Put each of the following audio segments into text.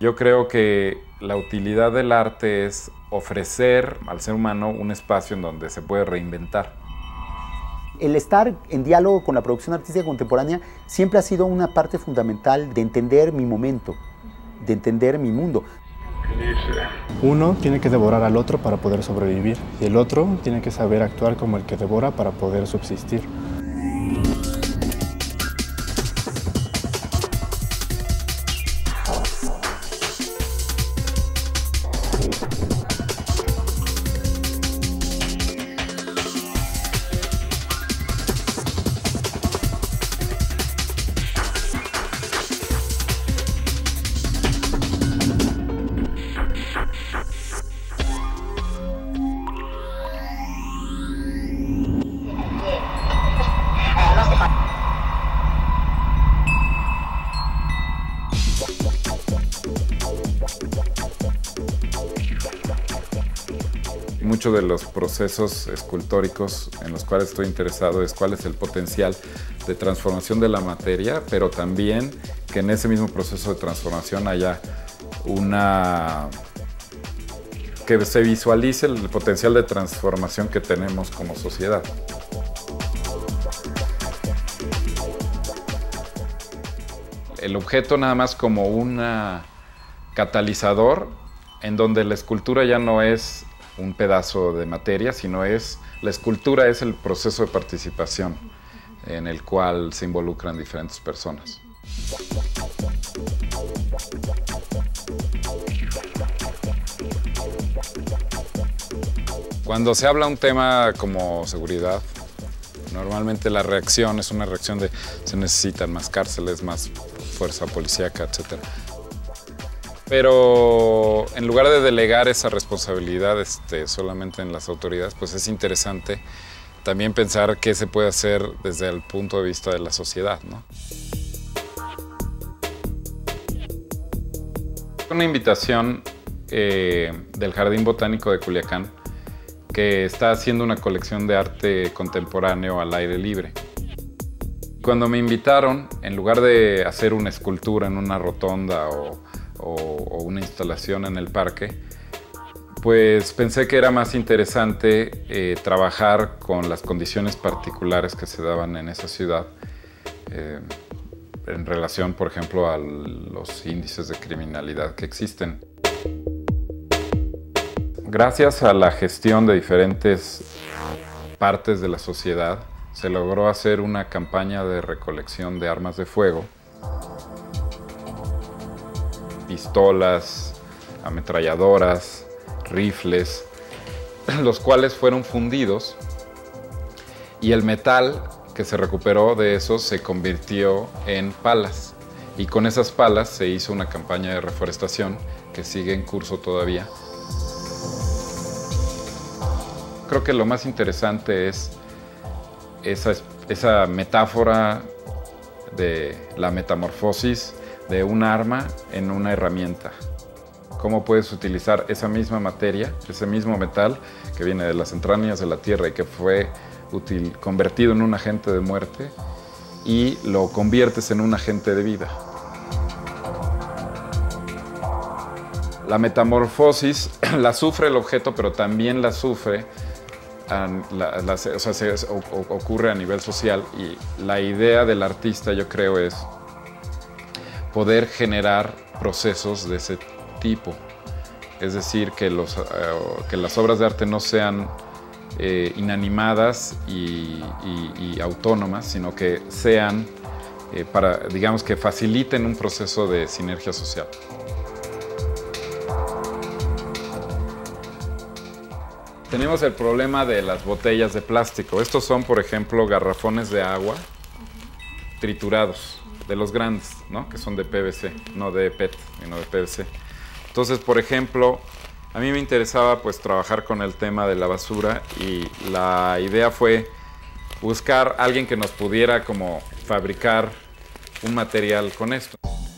Yo creo que la utilidad del arte es ofrecer al ser humano un espacio en donde se puede reinventar. El estar en diálogo con la producción artística contemporánea siempre ha sido una parte fundamental de entender mi momento, de entender mi mundo. Uno tiene que devorar al otro para poder sobrevivir y el otro tiene que saber actuar como el que devora para poder subsistir. Muchos de los procesos escultóricos en los cuales estoy interesado es cuál es el potencial de transformación de la materia, pero también que en ese mismo proceso de transformación haya que se visualice el potencial de transformación que tenemos como sociedad. El objeto nada más como un catalizador en donde la escultura ya no es un pedazo de materia, sino la escultura es el proceso de participación en el cual se involucran diferentes personas. Cuando se habla un tema como seguridad, normalmente la reacción es una reacción de se necesitan más cárceles, más fuerza policíaca, etc. Pero en lugar de delegar esa responsabilidad solamente en las autoridades, pues es interesante también pensar qué se puede hacer desde el punto de vista de la sociedad, ¿no? Una invitación del Jardín Botánico de Culiacán, que está haciendo una colección de arte contemporáneo al aire libre. Cuando me invitaron, en lugar de hacer una escultura en una rotonda o una instalación en el parque, pues pensé que era más interesante trabajar con las condiciones particulares que se daban en esa ciudad en relación, por ejemplo, a los índices de criminalidad que existen. Gracias a la gestión de diferentes partes de la sociedad, se logró hacer una campaña de recolección de armas de fuego, pistolas, ametralladoras, rifles, los cuales fueron fundidos y el metal que se recuperó de esos se convirtió en palas y con esas palas se hizo una campaña de reforestación que sigue en curso todavía. Creo que lo más interesante es esa metáfora de la metamorfosis de un arma en una herramienta. Cómo puedes utilizar esa misma materia, ese mismo metal que viene de las entrañas de la tierra y que fue convertido en un agente de muerte y lo conviertes en un agente de vida. La metamorfosis la sufre el objeto, pero también la sufre, ocurre a nivel social y la idea del artista, yo creo, es poder generar procesos de ese tipo. Es decir, que las obras de arte no sean inanimadas y autónomas, sino que sean, digamos, que faciliten un proceso de sinergia social. Tenemos el problema de las botellas de plástico. Estos son, por ejemplo, garrafones de agua triturados, de los grandes, ¿no? Que son de PVC, no de PET, sino de PVC. Entonces, por ejemplo, a mí me interesaba pues trabajar con el tema de la basura y la idea fue buscar a alguien que nos pudiera como fabricar un material con esto.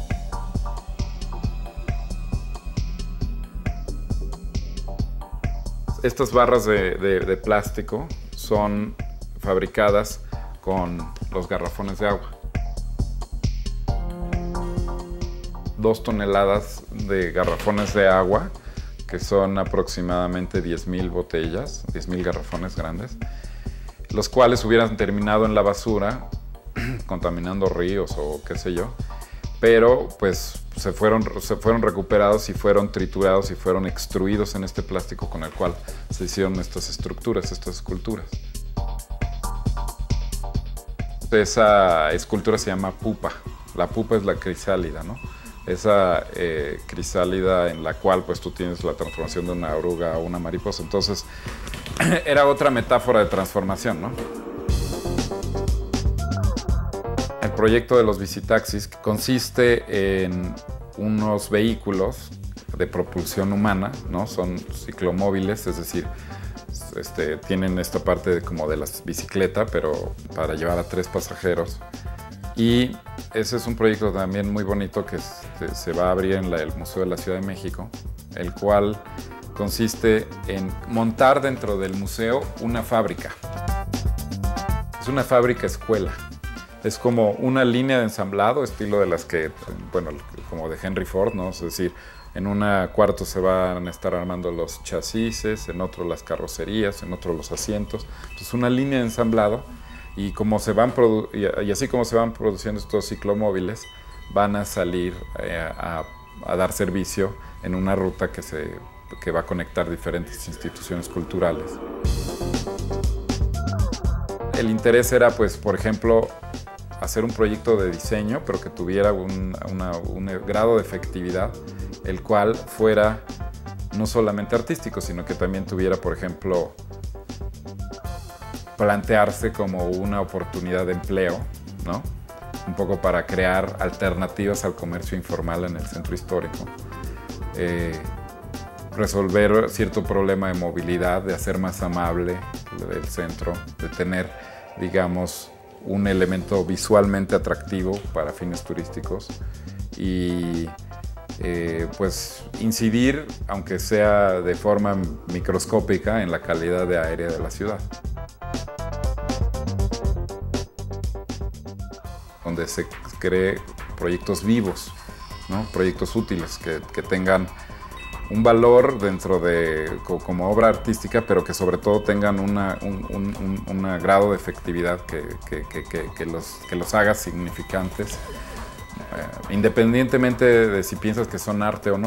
Estas barras de plástico son fabricadas con los garrafones de agua. 2 toneladas de garrafones de agua, que son aproximadamente 10,000 botellas, 10,000 garrafones grandes, los cuales hubieran terminado en la basura, contaminando ríos o qué sé yo, pero pues se fueron recuperados y fueron triturados y fueron extruidos en este plástico con el cual se hicieron estas estructuras, estas esculturas. Esa escultura se llama pupa. La pupa es la crisálida, ¿no? Esa crisálida en la cual pues tú tienes la transformación de una oruga a una mariposa. Entonces era otra metáfora de transformación, ¿no? El proyecto de los bicitaxis consiste en unos vehículos de propulsión humana, ¿no? Son ciclomóviles, es decir, tienen esta parte como de la bicicleta, pero para llevar a 3 pasajeros. Y ese es un proyecto también muy bonito que se va a abrir en el Museo de la Ciudad de México, el cual consiste en montar dentro del museo una fábrica. Es una fábrica escuela. Es como una línea de ensamblado, estilo de las que, bueno, como de Henry Ford, ¿no? Es decir, en un cuarto se van a estar armando los chasis, en otro las carrocerías, en otro los asientos. Entonces, una línea de ensamblado. Y, y así como se van produciendo estos ciclomóviles, van a salir a dar servicio en una ruta que va a conectar diferentes instituciones culturales. El interés era, pues, por ejemplo, hacer un proyecto de diseño, pero que tuviera un grado de efectividad, el cual fuera no solamente artístico, sino que también tuviera, por ejemplo, plantearse como una oportunidad de empleo, ¿no? Un poco para crear alternativas al comercio informal en el centro histórico. Resolver cierto problema de movilidad, de hacer más amable el centro, de tener, digamos, un elemento visualmente atractivo para fines turísticos y pues incidir, aunque sea de forma microscópica, en la calidad de aire de la ciudad. Donde se cree proyectos vivos, ¿no? Proyectos útiles que tengan un valor dentro de como obra artística, pero que sobre todo tengan un grado de efectividad que los haga significantes, independientemente de si piensas que son arte o no.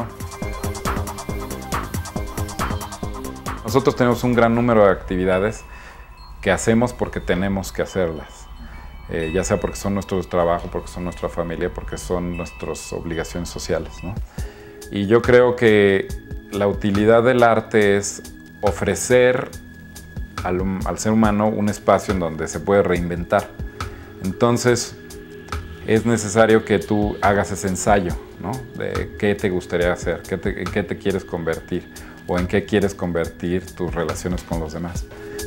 Nosotros tenemos un gran número de actividades que hacemos porque tenemos que hacerlas. Ya sea porque son nuestro trabajo, porque son nuestra familia, porque son nuestras obligaciones sociales, ¿no? Y yo creo que la utilidad del arte es ofrecer al ser humano un espacio en donde se puede reinventar. Entonces, es necesario que tú hagas ese ensayo, ¿no? De qué te gustaría hacer, en qué te quieres convertir o en qué quieres convertir tus relaciones con los demás.